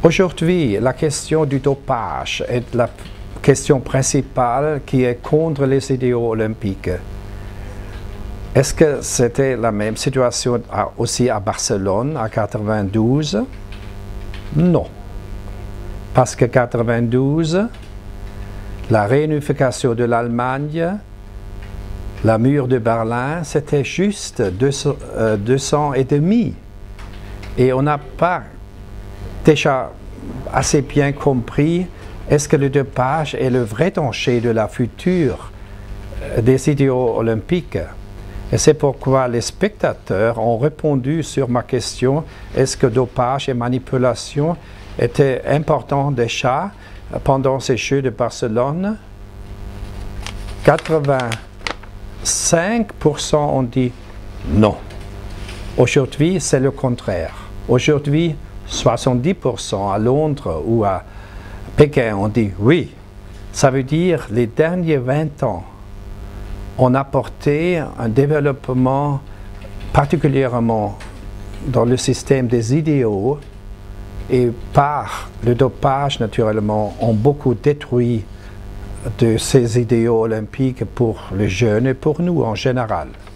Aujourd'hui, la question du dopage est la question principale qui est contre les idéaux olympiques. Est-ce que c'était la même situation aussi à Barcelone en 1992? Non. Parce que 1992, la réunification de l'Allemagne, la mur de Berlin, c'était juste 200 et demi. Et on n'a pas déjà assez bien compris est-ce que le dopage est le vrai danger de la future des idéaux olympiques. Et c'est pourquoi les spectateurs ont répondu sur ma question est-ce que dopage et manipulation étaient importants déjà pendant ces Jeux de Barcelone. 85% ont dit non. Aujourd'hui, c'est le contraire. Aujourd'hui, 70% à Londres ou à Pékin ont dit oui. Ça veut dire les derniers 20 ans ont apporté un développement particulièrement dans le système des idéaux et par le dopage naturellement ont beaucoup détruit de ces idéaux olympiques pour les jeunes et pour nous en général.